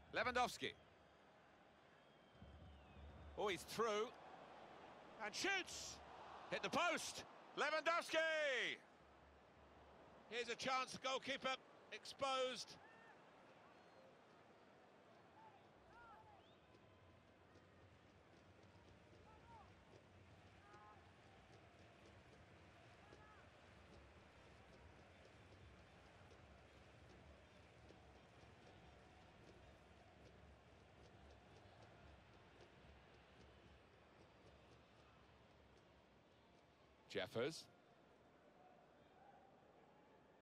Lewandowski. Oh, he's through. And shoots! Hit the post! Lewandowski! Here's a chance, goalkeeper exposed. Jeffers.